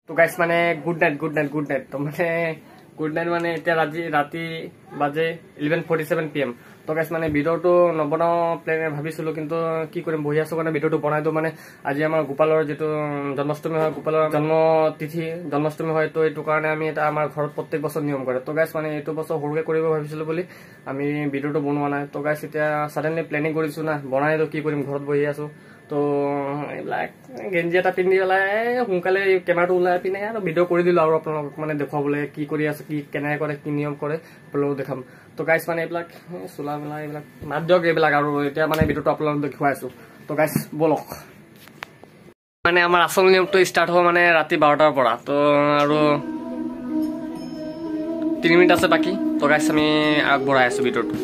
तो गाइस माने good night तो माने गुड नाइट माने এতিয়া ৰাতি বাজে 11:47 PM तो गाइस माने ভিডিওটো নবনাও প্লেন ভাবিছিলো কিন্তু কি কৰিম বহি আছো মানে ভিডিওটো বনাই দো মানে আজি আমাৰ গোপালৰ যেটো জন্মাষ্টমী হয় গোপালৰ জন্ম তিথি জন্মাষ্টমী হয় তো এটো কাৰণে আমি এটা আমাৰ ঘৰত প্ৰত্যেক বছৰ নিয়ম কৰে তো গাইস মানে এটো বছৰ হৰুকে কৰিব ভাবিছিলো বুলি আমি ভিডিওটো বনোৱা নাই তো গাইস এতিয়া সাডেনলি প্ল্যানিং কৰিছো না বনাই দো কি কৰিম ঘৰত বহি আছো तो लाइक गेंजी এটা পিন্ধি গলাই হুনকালে ক্যামেৰাটো উলাই পিনে আৰু ভিডিও কৰি দিলো আৰু আপোনালোক মানে দেখাবলৈ কি কৰি আছে কি কেনে কৰে কি নিয়ম কৰে আপোনালোক দেখাম তো গাইস মানে এইবিলাক সুলা মেলা এইবিলাক মাধ্যক এইবিলাক আৰু এতিয়া মানে ভিডিওটো আপোনালোক দেখুৱাইছো তো গাইস বলক মানে আমাৰ আসল নিয়মটো ষ্টাৰ্ট হ'ব মানে ৰাতি 12টাৰ পৰা তো আৰু 3 মিনিট আছে বাকি তো গাইস আমি আগবঢ়াই আছো ভিডিওটো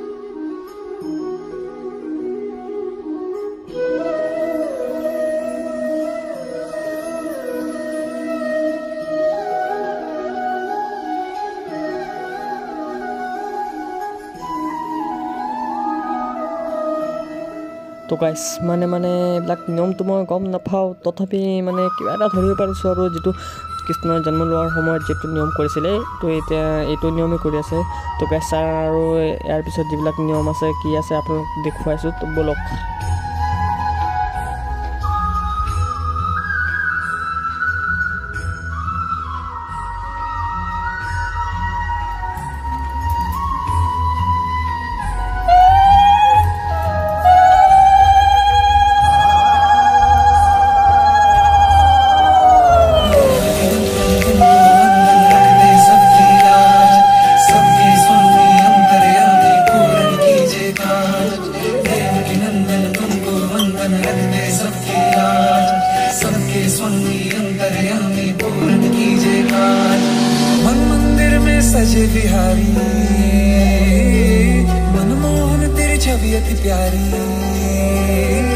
तो गाइस माने एবিলাক নিয়মটো মই গম নাপাও তথাপি মানে কিবা এটা ধৰিব পাৰিছো আৰু যেটো কৃষ্ণৰ জন্ম লোৱাৰ সময়ত যেটো নিয়ম কৰিছিলে তো এতিয়া এটো নিয়মে কৰি আছে তো গাইস আৰু ইয়াৰ পিছত যিবিলাক নিয়ম আছে কি আছে আপোনাক দেখুৱাইছো তো বলক सजे बिहारी मनमोहन तेरी छवि अति प्यारी